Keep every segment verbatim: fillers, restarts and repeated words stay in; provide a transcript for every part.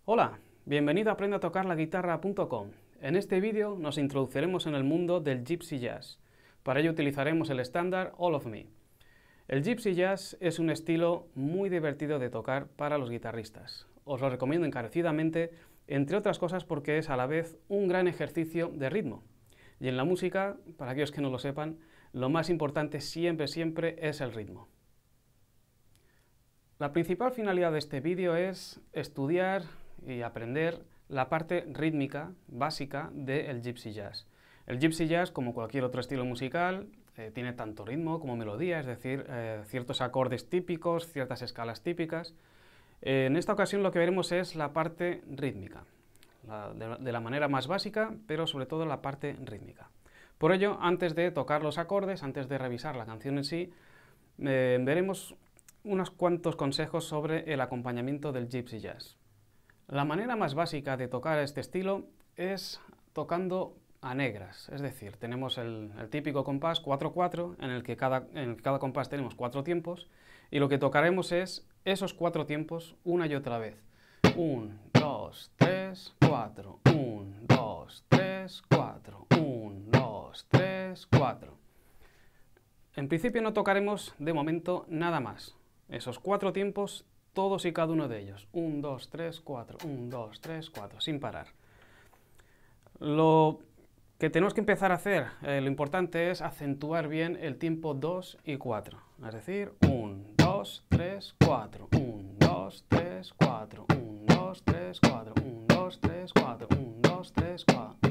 Hola, bienvenido a aprende a tocar la guitarra punto com. En este vídeo nos introduciremos en el mundo del Gypsy Jazz. Para ello utilizaremos el estándar All of Me. El Gypsy Jazz es un estilo muy divertido de tocar para los guitarristas. Os lo recomiendo encarecidamente, entre otras cosas porque es a la vez un gran ejercicio de ritmo. Y en la música, para aquellos que no lo sepan, lo más importante siempre, siempre es el ritmo. La principal finalidad de este vídeo es estudiar y aprender la parte rítmica básica del Gypsy Jazz. El Gypsy Jazz, como cualquier otro estilo musical, eh, tiene tanto ritmo como melodía, es decir, eh, ciertos acordes típicos, ciertas escalas típicas. Eh, en esta ocasión lo que veremos es la parte rítmica, la, de, de la manera más básica, pero sobre todo la parte rítmica. Por ello, antes de tocar los acordes, antes de revisar la canción en sí, eh, veremos unos cuantos consejos sobre el acompañamiento del Gypsy Jazz. La manera más básica de tocar este estilo es tocando a negras, es decir, tenemos el, el típico compás cuatro cuatro en el que cada, en cada compás tenemos cuatro tiempos y lo que tocaremos es esos cuatro tiempos una y otra vez. uno, dos, tres, cuatro, uno, dos, tres, cuatro, uno, dos, tres, cuatro. En principio no tocaremos de momento nada más. Esos cuatro tiempos, todos y cada uno de ellos. uno, dos, tres, cuatro, uno, dos, tres, cuatro, sin parar. Lo que tenemos que empezar a hacer, eh, lo importante es acentuar bien el tiempo dos y cuatro. Es decir, uno, dos, tres, cuatro, uno, dos, tres, cuatro, uno, dos, tres, cuatro, uno, dos, tres, cuatro, uno, dos, tres, cuatro.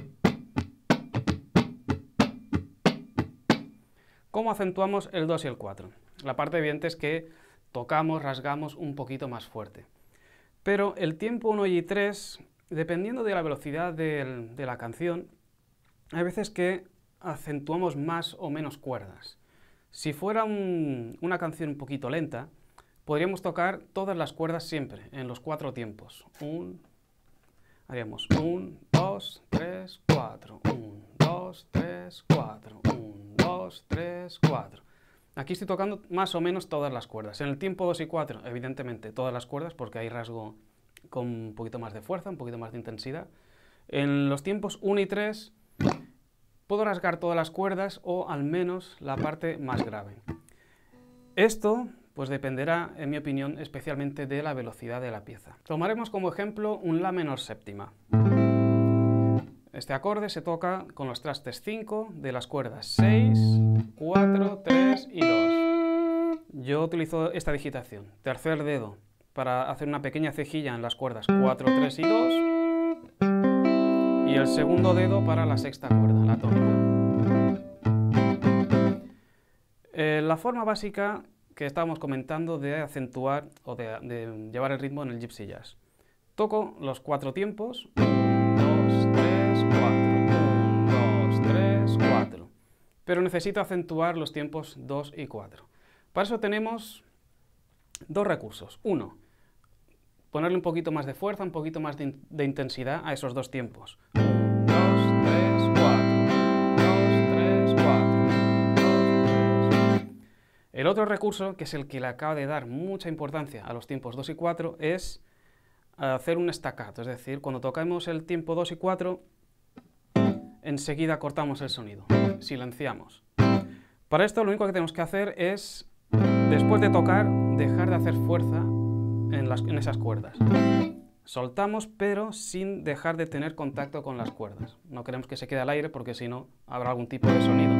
¿Cómo acentuamos el dos y el cuatro? La parte evidente es que tocamos, rasgamos un poquito más fuerte. Pero el tiempo uno y tres, dependiendo de la velocidad de, de la canción, hay veces que acentuamos más o menos cuerdas. Si fuera un, una canción un poquito lenta, podríamos tocar todas las cuerdas siempre, en los cuatro tiempos. Un, haríamos uno, dos, tres, cuatro, uno, dos, tres, cuatro, uno, dos, tres, cuatro. Aquí estoy tocando más o menos todas las cuerdas. En el tiempo dos y cuatro, evidentemente, todas las cuerdas, porque hay rasgo con un poquito más de fuerza, un poquito más de intensidad. En los tiempos uno y tres, puedo rasgar todas las cuerdas o al menos la parte más grave. Esto, pues dependerá, en mi opinión, especialmente de la velocidad de la pieza. Tomaremos como ejemplo un La menor séptima. Este acorde se toca con los trastes cinco de las cuerdas seis, cuatro, tres y dos. Yo utilizo esta digitación, tercer dedo, para hacer una pequeña cejilla en las cuerdas cuatro, tres y dos, y el segundo dedo para la sexta cuerda, la tónica. Eh, la forma básica que estábamos comentando de acentuar o de, de llevar el ritmo en el Gypsy Jazz. Toco los cuatro tiempos. Pero necesito acentuar los tiempos dos y cuatro. Para eso tenemos dos recursos. Uno, ponerle un poquito más de fuerza, un poquito más de, in de intensidad a esos dos tiempos. uno, dos, tres, cuatro. dos, tres, cuatro. dos, tres. El otro recurso, que es el que le acaba de dar mucha importancia a los tiempos dos y cuatro, es hacer un staccato. Es decir, cuando tocamos el tiempo dos y cuatro, enseguida cortamos el sonido, silenciamos. Para esto lo único que tenemos que hacer es, después de tocar, dejar de hacer fuerza en, las, en esas cuerdas. Soltamos, pero sin dejar de tener contacto con las cuerdas. No queremos que se quede al aire porque si no habrá algún tipo de sonido.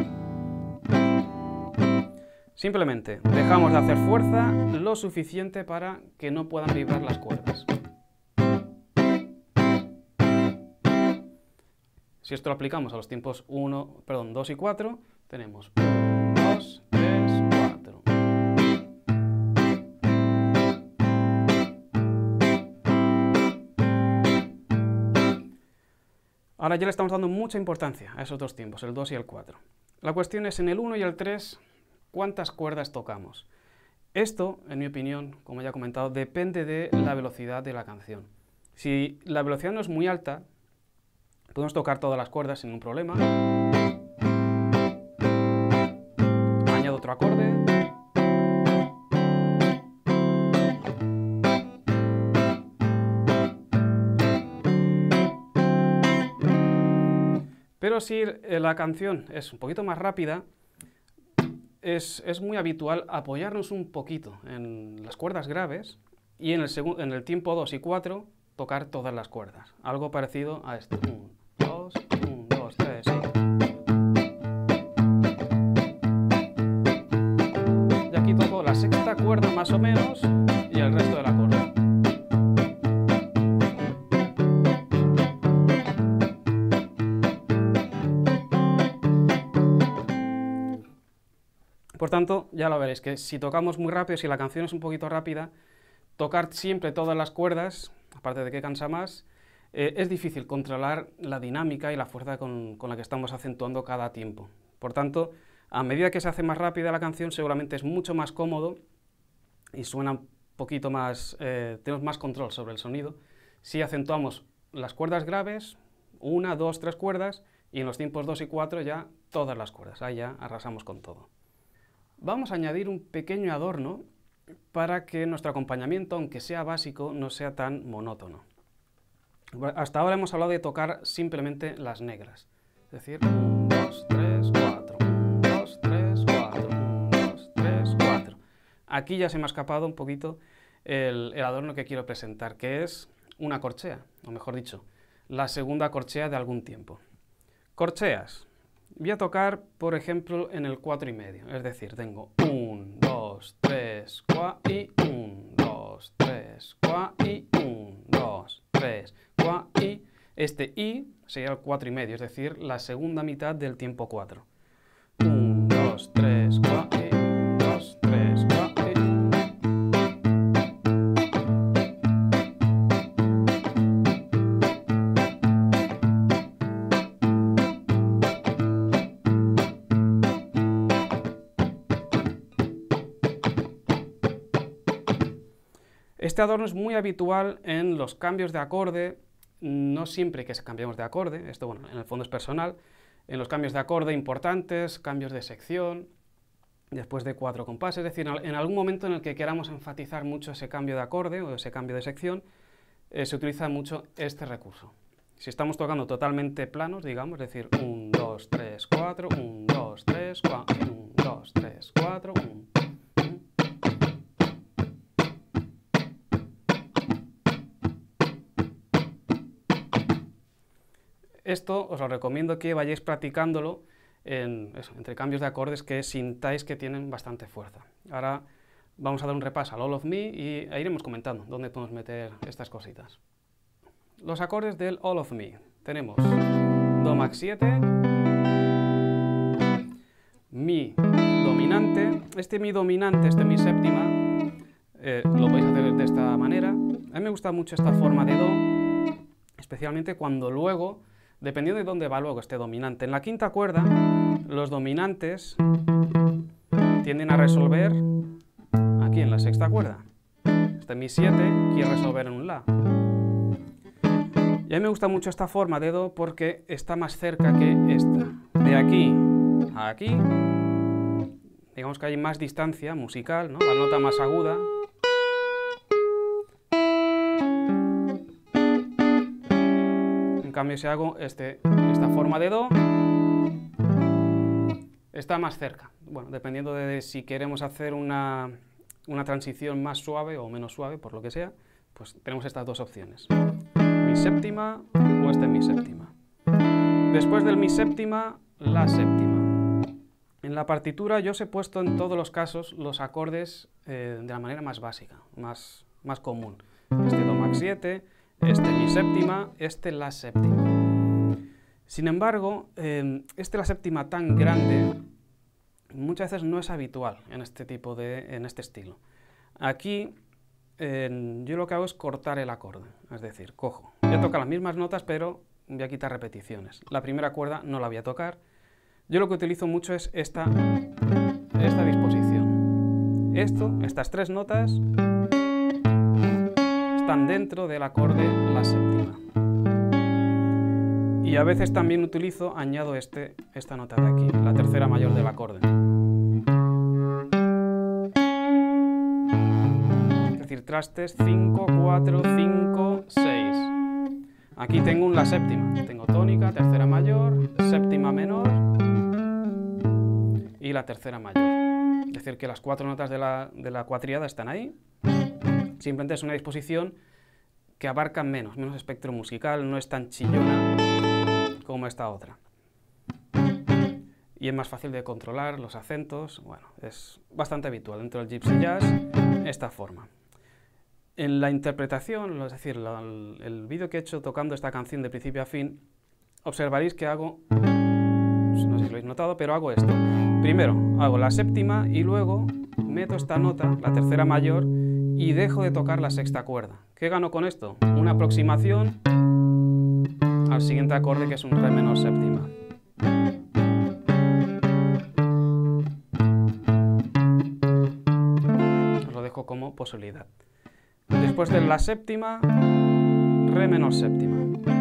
Simplemente dejamos de hacer fuerza lo suficiente para que no puedan vibrar las cuerdas. Si esto lo aplicamos a los tiempos uno, perdón, dos y cuatro, tenemos uno, dos, tres, cuatro. Ahora ya le estamos dando mucha importancia a esos dos tiempos, el dos y el cuatro. La cuestión es en el uno y el tres, ¿cuántas cuerdas tocamos? Esto, en mi opinión, como ya he comentado, depende de la velocidad de la canción. Si la velocidad no es muy alta, podemos tocar todas las cuerdas sin ningún problema. Añado otro acorde. Pero si eh, la canción es un poquito más rápida, es, es muy habitual apoyarnos un poquito en las cuerdas graves y en el, en el tiempo dos y cuatro tocar todas las cuerdas. Algo parecido a esto. uno, dos, uno, dos, tres, sí. Y aquí toco la sexta cuerda más o menos y el resto del acorde. Por tanto, ya lo veréis, que si tocamos muy rápido, si la canción es un poquito rápida, tocar siempre todas las cuerdas, aparte de que cansa más, eh, es difícil controlar la dinámica y la fuerza con, con la que estamos acentuando cada tiempo. Por tanto, a medida que se hace más rápida la canción, seguramente es mucho más cómodo y suena un poquito más, eh, tenemos más control sobre el sonido si acentuamos las cuerdas graves, una, dos, tres cuerdas, y en los tiempos dos y cuatro ya todas las cuerdas, ahí ya arrasamos con todo. Vamos a añadir un pequeño adorno para que nuestro acompañamiento, aunque sea básico, no sea tan monótono. Hasta ahora hemos hablado de tocar simplemente las negras, es decir, uno, dos, tres, cuatro, uno, dos, tres, cuatro, uno, dos, tres, cuatro. Aquí ya se me ha escapado un poquito el, el adorno que quiero presentar, que es una corchea, o mejor dicho, la segunda corchea de algún tiempo. Corcheas. Voy a tocar, por ejemplo, en el cuatro y medio, es decir, tengo uno, dos, tres, cuatro y uno, dos, tres, cuatro y uno, dos, tres, cuatro y... Este I sería el cuatro y medio, es decir, la segunda mitad del tiempo cuatro. uno, dos, tres, cuatro y uno, dos, tres, cuatro y... Este adorno es muy habitual en los cambios de acorde, no siempre que cambiemos de acorde, esto bueno, en el fondo es personal, en los cambios de acorde importantes, cambios de sección, después de cuatro compases, es decir, en algún momento en el que queramos enfatizar mucho ese cambio de acorde o ese cambio de sección, eh, se utiliza mucho este recurso. Si estamos tocando totalmente planos, digamos, es decir, uno, dos, tres, cuatro, uno, dos, tres, cuatro, uno, dos, tres, cuatro, uno. Esto os lo recomiendo que vayáis practicándolo en, eso, entre cambios de acordes que sintáis que tienen bastante fuerza. Ahora vamos a dar un repaso al All of Me y e iremos comentando dónde podemos meter estas cositas. Los acordes del All of Me. Tenemos Do max siete, Mi dominante. Este Mi dominante, este Mi séptima, eh, lo podéis hacer de esta manera. A mí me gusta mucho esta forma de Do, especialmente cuando luego, dependiendo de dónde va luego este dominante. En la quinta cuerda, los dominantes tienden a resolver aquí en la sexta cuerda. Este Mi siete quiere resolver en un La. Y a mí me gusta mucho esta forma de Do porque está más cerca que esta. De aquí a aquí, digamos que hay más distancia musical, ¿no? La nota más aguda. En cambio, si hago este, esta forma de Do, está más cerca. Bueno, dependiendo de si queremos hacer una, una transición más suave o menos suave, por lo que sea, pues tenemos estas dos opciones. Mi séptima o este Mi séptima. Después del Mi séptima, La séptima. En la partitura yo os he puesto en todos los casos los acordes eh, de la manera más básica, más, más común. Este Do max siete, este Mi séptima, este La séptima. Sin embargo, eh, este La séptima tan grande muchas veces no es habitual en este tipo de, en este estilo. Aquí eh, yo lo que hago es cortar el acorde, es decir, cojo, voy a tocar las mismas notas pero voy a quitar repeticiones. La primera cuerda no la voy a tocar. Yo lo que utilizo mucho es esta, esta disposición. Esto, estas tres notas están dentro del acorde La séptima. Y a veces también utilizo, añado este, esta nota de aquí, la tercera mayor del acorde. Es decir, trastes cinco, cuatro, cinco, seis. Aquí tengo un la séptima, tengo tónica, tercera mayor, séptima menor y la tercera mayor. Es decir, que las cuatro notas de la, de la cuatriada están ahí. Simplemente es una disposición que abarca menos, menos espectro musical, no es tan chillona como esta otra. Y es más fácil de controlar los acentos. Bueno, es bastante habitual dentro del Gypsy Jazz esta forma. En la interpretación, es decir, la, el, el vídeo que he hecho tocando esta canción de principio a fin, observaréis que hago, no sé si lo habéis notado, pero hago esto. Primero hago la séptima y luego meto esta nota, la tercera mayor, y dejo de tocar la sexta cuerda. ¿Qué gano con esto? Una aproximación al siguiente acorde, que es un re menor séptima. Os lo dejo como posibilidad. Después de la séptima, re menor séptima.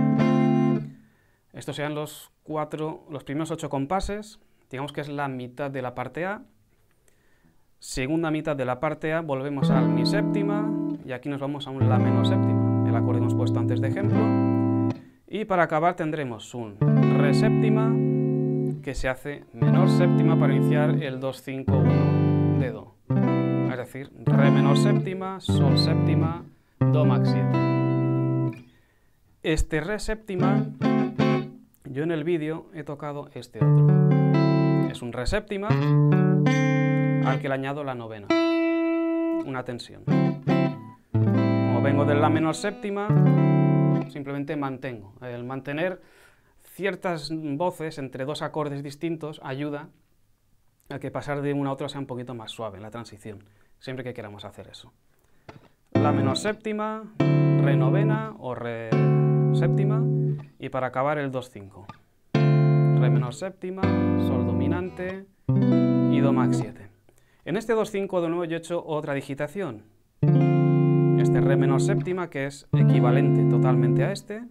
Estos serían los cuatro, los primeros ocho compases. Digamos que es la mitad de la parte A. Segunda mitad de la parte A, volvemos al mi séptima y aquí nos vamos a un la menor séptima, el acorde que hemos puesto antes de ejemplo. Y para acabar tendremos un re séptima que se hace menor séptima para iniciar el dos cinco uno de do. Es decir, re menor séptima, sol séptima, do max siete. Este re séptima, yo en el vídeo he tocado este otro. Es un re séptima al que le añado la novena, una tensión. Como vengo del la menor séptima, simplemente mantengo. El mantener ciertas voces entre dos acordes distintos ayuda a que pasar de una a otra sea un poquito más suave en la transición, siempre que queramos hacer eso. La menor séptima, re novena o re séptima, y para acabar el dos cinco. Re menor séptima, sol dominante y do max siete. En este dos cinco de nuevo yo he hecho otra digitación. Este re menor séptima, que es equivalente totalmente a este.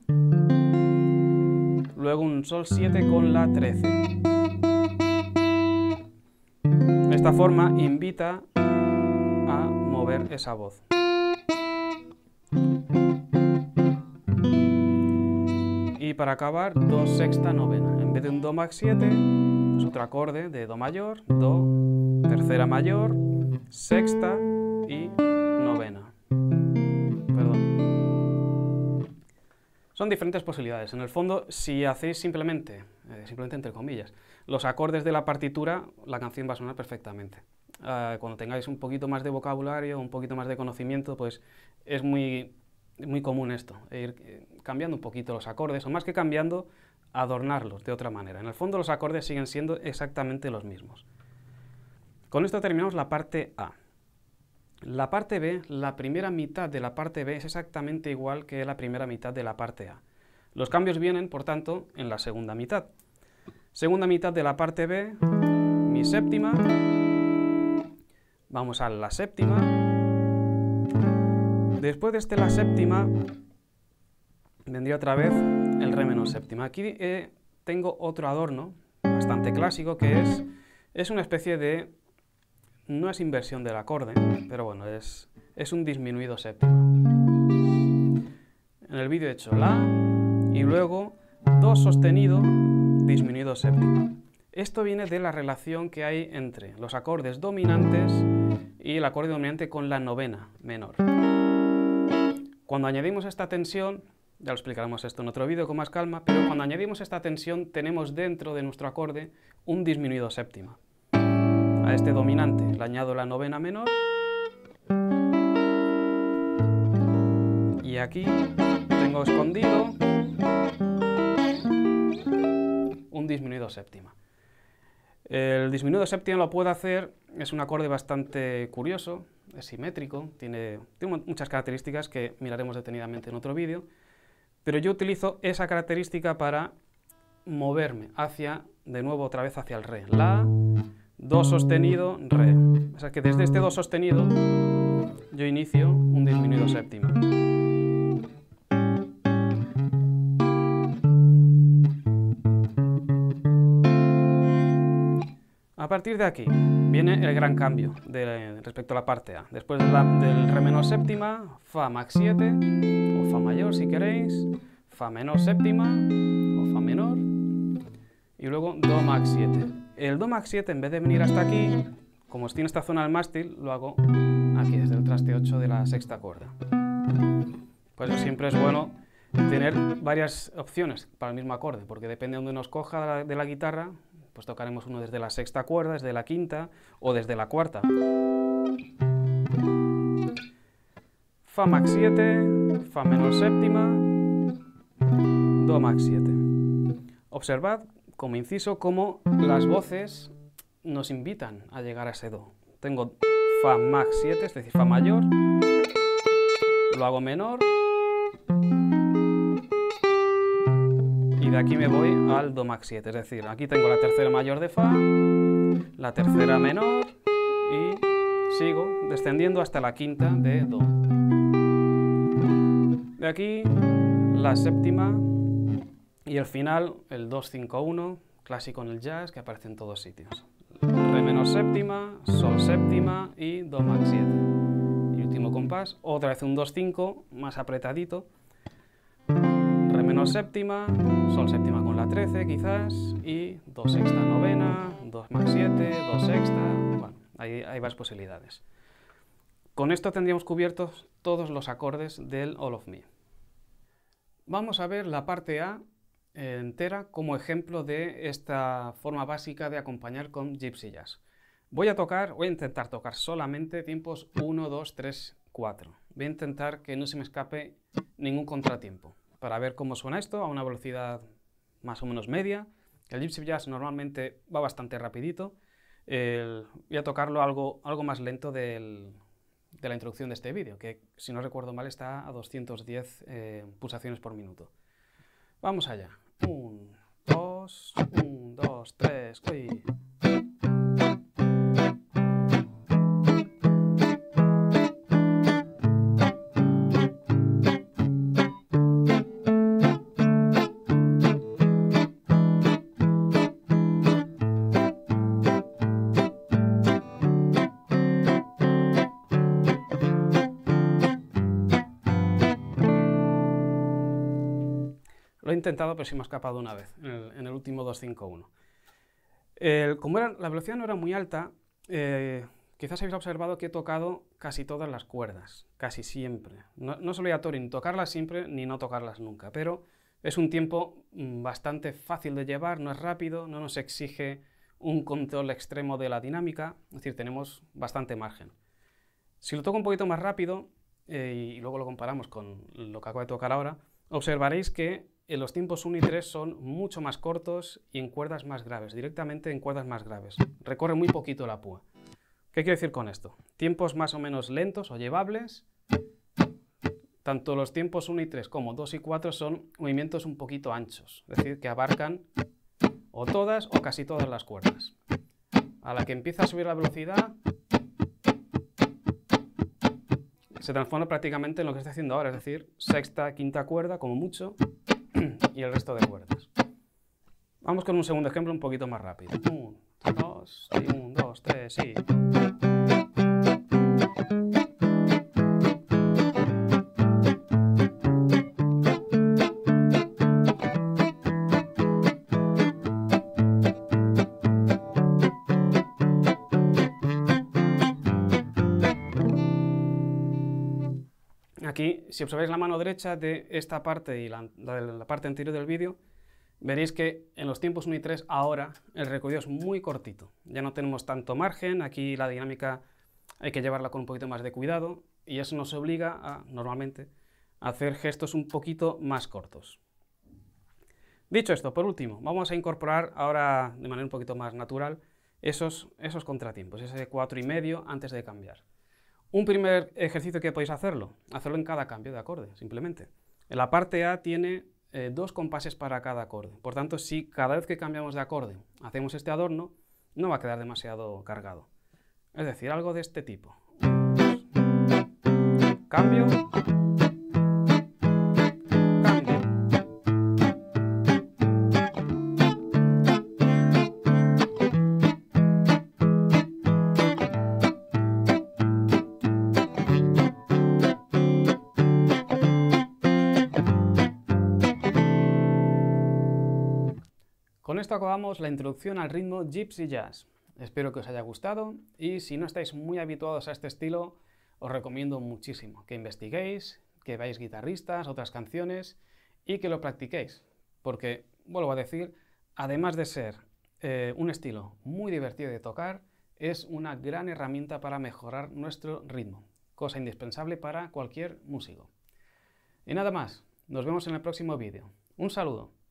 Luego un sol siete con la trece. De esta forma invita a mover esa voz. Y para acabar, do sexta novena. En vez de un do max siete, pues otro acorde de do mayor, do, tercera mayor, sexta y novena. Perdón. Son diferentes posibilidades. En el fondo, si hacéis simplemente, eh, simplemente entre comillas, los acordes de la partitura, la canción va a sonar perfectamente. Uh, cuando tengáis un poquito más de vocabulario, un poquito más de conocimiento, pues es muy, muy común esto, ir eh, cambiando un poquito los acordes, o más que cambiando, adornarlos de otra manera. En el fondo los acordes siguen siendo exactamente los mismos. Con esto terminamos la parte A. La parte B, la primera mitad de la parte B es exactamente igual que la primera mitad de la parte A. Los cambios vienen, por tanto, en la segunda mitad. Segunda mitad de la parte B, mi séptima, vamos a la séptima. Después de este la séptima, vendría otra vez el re menor séptima. Aquí eh, tengo otro adorno bastante clásico que es, es una especie de, no es inversión del acorde, pero bueno, es, es un disminuido séptima. En el vídeo he hecho la y luego do sostenido disminuido séptima. Esto viene de la relación que hay entre los acordes dominantes y el acorde dominante con la novena menor. Cuando añadimos esta tensión, ya lo explicaremos esto en otro vídeo con más calma, pero cuando añadimos esta tensión tenemos dentro de nuestro acorde un disminuido séptima. A este dominante le añado la novena menor y aquí tengo escondido un disminuido séptima. El disminuido séptima lo puedo hacer, es un acorde bastante curioso, es simétrico, tiene, tiene muchas características que miraremos detenidamente en otro vídeo, pero yo utilizo esa característica para moverme hacia, de nuevo otra vez hacia el re. La, do sostenido, re. O sea que desde este do sostenido yo inicio un disminuido séptima. A partir de aquí viene el gran cambio de, respecto a la parte A. Después de la, del re menor séptima, fa max siete, o fa mayor si queréis, fa Fa menor séptima o Fa menor y luego Do max siete. El Do max siete, en vez de venir hasta aquí, como tiene esta zona del mástil, lo hago aquí desde el traste ocho de la sexta cuerda. Por eso siempre es bueno tener varias opciones para el mismo acorde, porque depende de donde nos coja de la guitarra, pues tocaremos uno desde la sexta cuerda, desde la quinta o desde la cuarta. Fa max siete, Fa menor séptima, Do max siete. Observad, como inciso, cómo las voces nos invitan a llegar a ese Do. Tengo Fa max siete, es decir, Fa mayor, lo hago menor, y de aquí me voy al Do max siete, es decir, aquí tengo la tercera mayor de Fa, la tercera menor, y sigo descendiendo hasta la quinta de Do. De aquí, la séptima, y el final, el dos cinco uno, clásico en el jazz, que aparece en todos sitios. Re menor séptima, Sol séptima y Do max siete. Y último compás, otra vez un dos cinco, más apretadito. Re menor séptima, Sol séptima con la trece quizás, y Do sexta novena, Do max siete, Do sexta, bueno, hay, hay varias posibilidades. Con esto tendríamos cubiertos todos los acordes del All of Me. Vamos a ver la parte A entera como ejemplo de esta forma básica de acompañar con Gypsy Jazz. Voy a tocar, voy a intentar tocar solamente tiempos uno, dos, tres, cuatro. Voy a intentar que no se me escape ningún contratiempo, para ver cómo suena esto a una velocidad más o menos media. El Gypsy Jazz normalmente va bastante rapidito. El, voy a tocarlo algo, algo más lento del, de la introducción de este vídeo, que si no recuerdo mal está a doscientas diez eh, pulsaciones por minuto. Vamos allá. Un, dos, un, dos, tres, uy. Lo he intentado, pero sí me ha escapado una vez, en el, en el último dos cinco uno. El, como era, la velocidad no era muy alta, eh, quizás habéis observado que he tocado casi todas las cuerdas, casi siempre. No, no es obligatorio ni tocarlas siempre, ni no tocarlas nunca, pero es un tiempo bastante fácil de llevar, no es rápido, no nos exige un control extremo de la dinámica, es decir, tenemos bastante margen. Si lo toco un poquito más rápido, eh, y luego lo comparamos con lo que acabo de tocar ahora, observaréis que en los tiempos uno y tres son mucho más cortos y en cuerdas más graves, directamente en cuerdas más graves. Recorre muy poquito la púa. ¿Qué quiero decir con esto? Tiempos más o menos lentos o llevables. Tanto los tiempos uno y tres como dos y cuatro son movimientos un poquito anchos, es decir, que abarcan o todas o casi todas las cuerdas. A la que empieza a subir la velocidad, se transforma prácticamente en lo que estoy haciendo ahora, es decir, sexta, quinta cuerda como mucho, y el resto de cuerdas. Vamos con un segundo ejemplo un poquito más rápido. Un, dos, y un, dos, tres, y... Aquí, si observáis la mano derecha de esta parte y la, la, la parte anterior del vídeo, veréis que en los tiempos uno y tres ahora el recorrido es muy cortito. Ya no tenemos tanto margen, aquí la dinámica hay que llevarla con un poquito más de cuidado y eso nos obliga a, normalmente, a hacer gestos un poquito más cortos. Dicho esto, por último, vamos a incorporar ahora de manera un poquito más natural esos, esos contratiempos, ese cuatro y medio antes de cambiar. Un primer ejercicio que podéis hacerlo, hacerlo en cada cambio de acorde, simplemente. En la parte A tiene eh, dos compases para cada acorde, por tanto, si cada vez que cambiamos de acorde hacemos este adorno, no va a quedar demasiado cargado. Es decir, algo de este tipo. Cambio. esto acabamos la introducción al ritmo Gypsy Jazz. Espero que os haya gustado y si no estáis muy habituados a este estilo, os recomiendo muchísimo que investiguéis, que veáis guitarristas, otras canciones y que lo practiquéis. Porque, vuelvo a decir, además de ser eh, un estilo muy divertido de tocar, es una gran herramienta para mejorar nuestro ritmo, cosa indispensable para cualquier músico. Y nada más, nos vemos en el próximo vídeo. Un saludo.